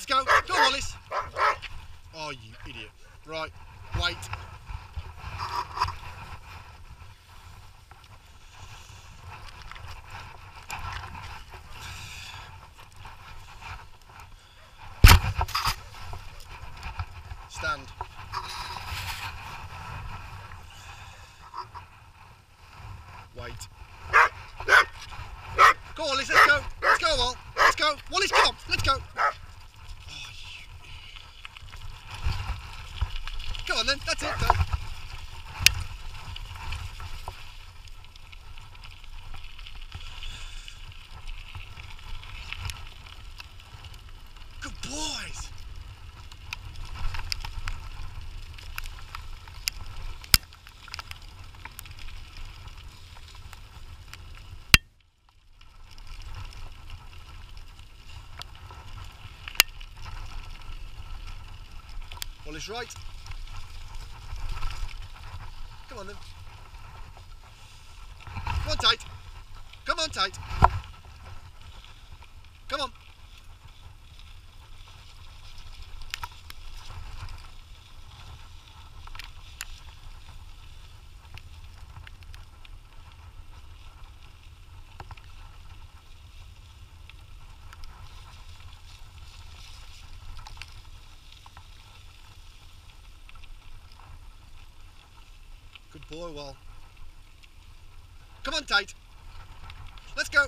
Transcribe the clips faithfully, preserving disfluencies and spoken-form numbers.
let's go. Go on, Wallace. Oh, you idiot. Right, wait. Stand. Wait. Go on, Wallace, let's go. Let's go, Wall. Let's go. Wallace, come on. Let's go. Oh, you... Go on then, that's it. Go. Good boys. Wallace right. Come on then. Come on tight. Come on tight. Come on. Good boy, Wall. Come on tight. Let's go.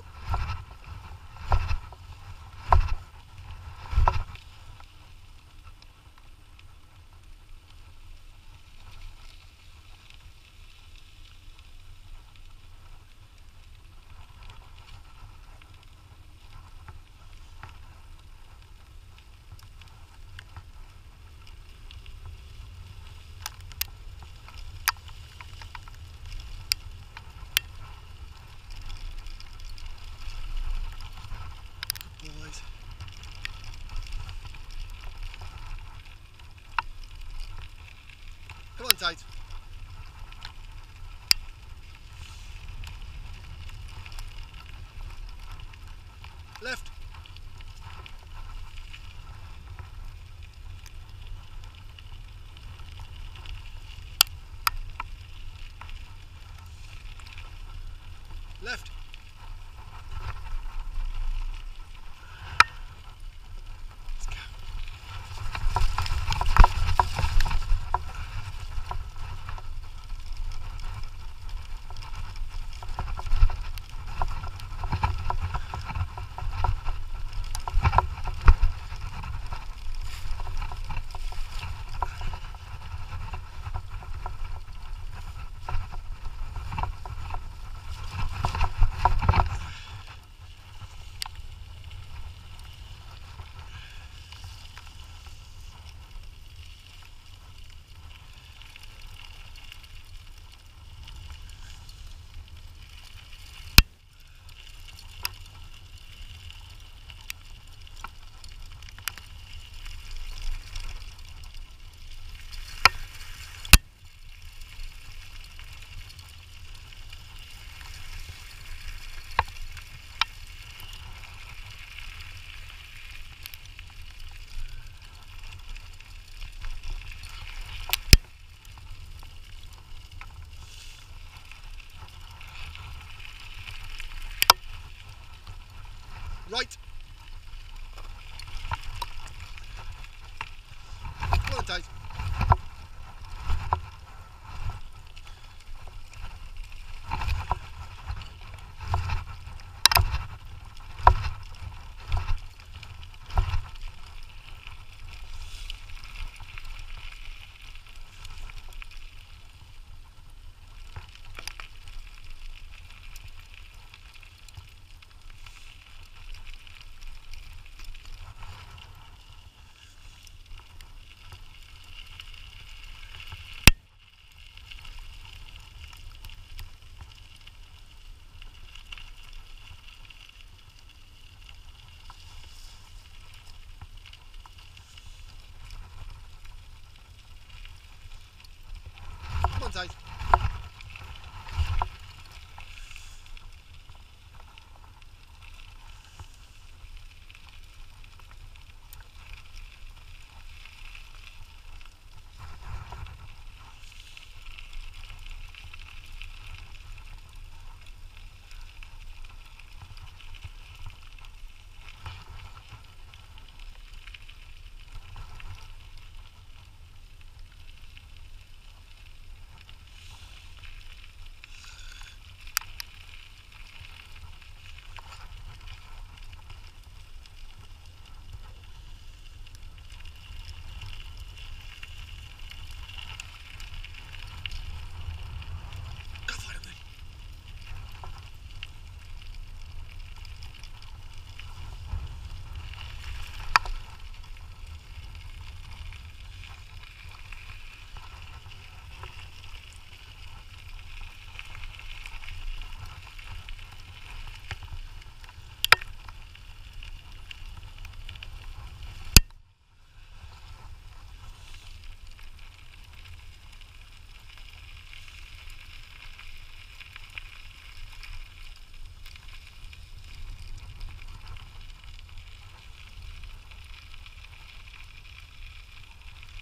Boys. Come on tight. Left. Left. Let's go. Right. Come on tight.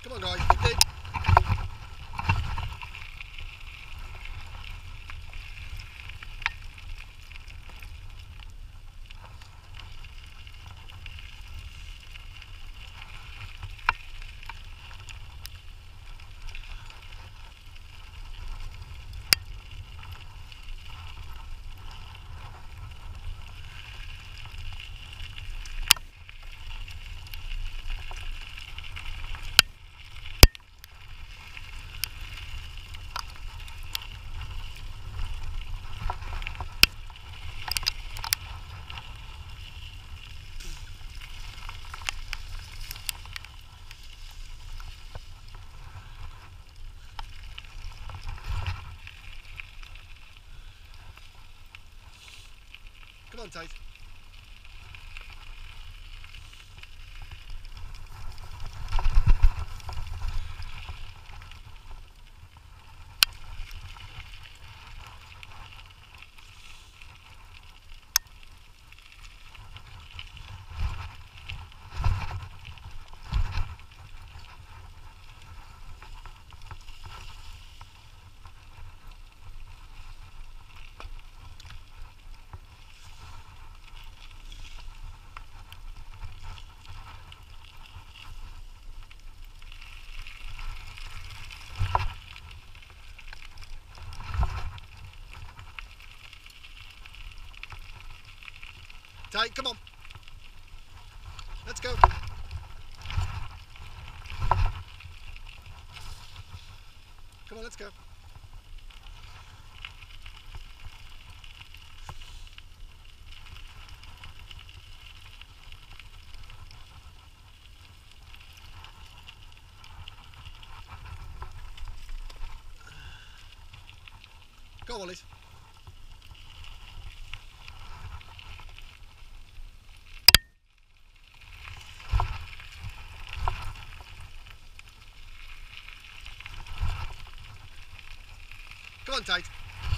Come on, guys. Dig, dig. Come on, Tate. Tate, come on. Let's go. Come on, let's go. Go on, Wallis. Come on, Tate.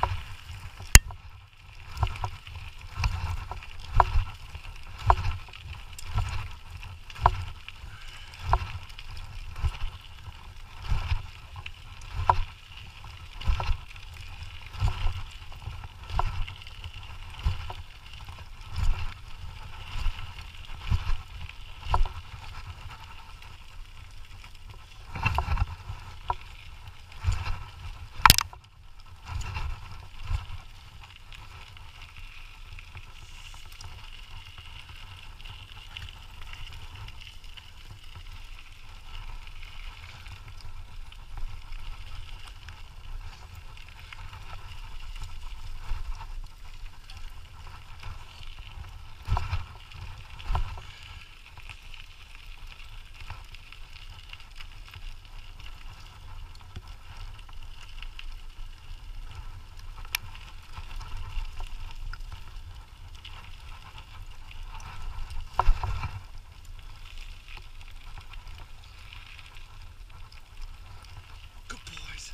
Good boys.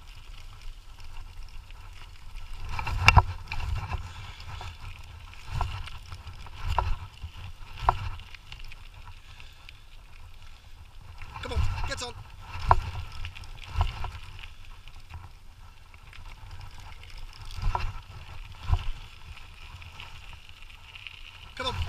Come on, get on. Come on.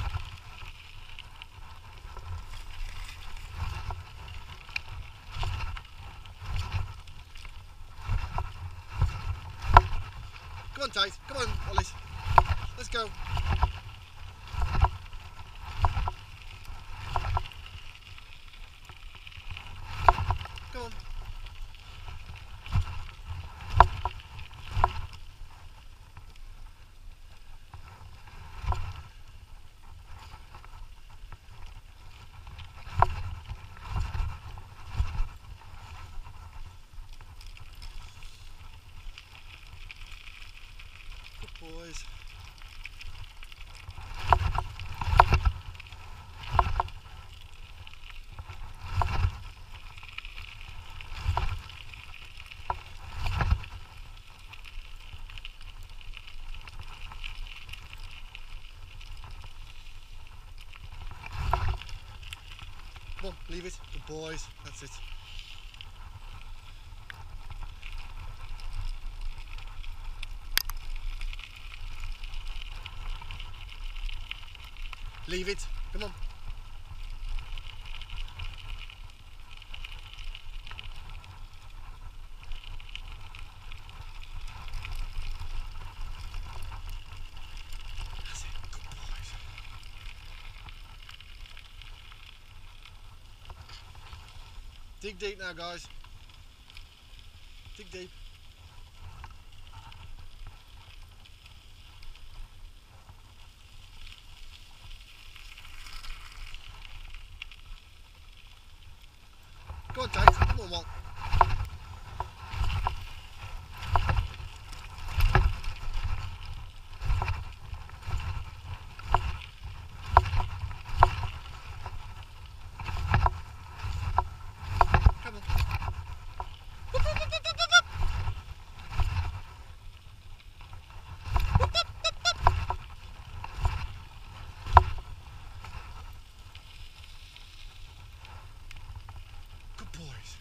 Come on, Tate. Come on, Wallis. Let's go. Come on. Good boys. Come on, leave it. Good boys. That's it. Leave it. Come on. That's it. Good boys. Dig deep now, guys. Dig deep. Go on, Tate. Come on, Walt. Come on. Whoop, whoop, whoop, whoop, whoop, whoop. Whoop, whoop, whoop, whoop. Good boys.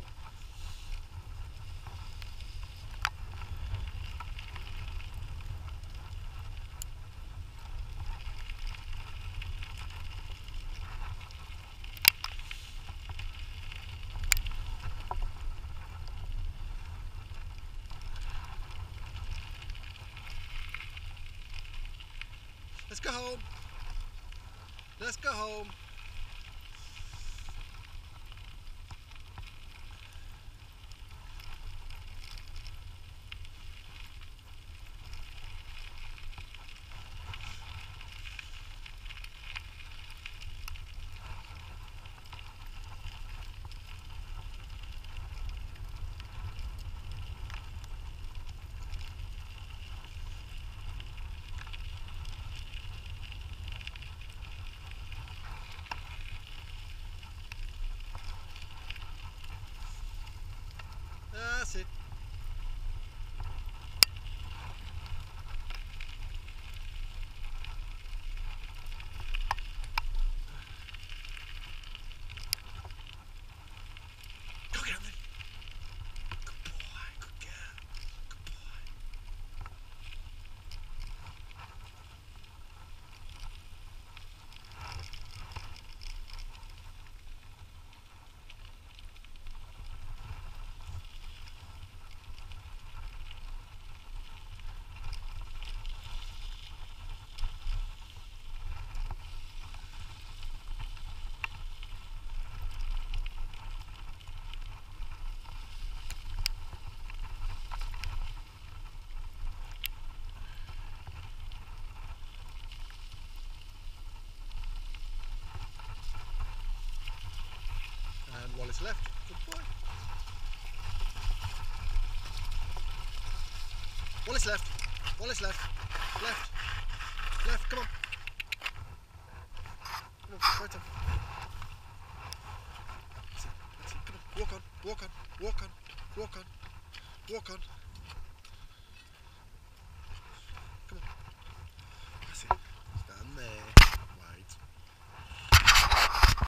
Let's go home. Let's go home. That's it. Go get him then. Good boy, good girl. Good boy. And Wallace left. Good boy. Wallace left. Wallace left. Left. Left. Come on. Come on. Right on. That's it. That's it. Come on. Walk on. Walk on. Walk on. Walk on. Walk on.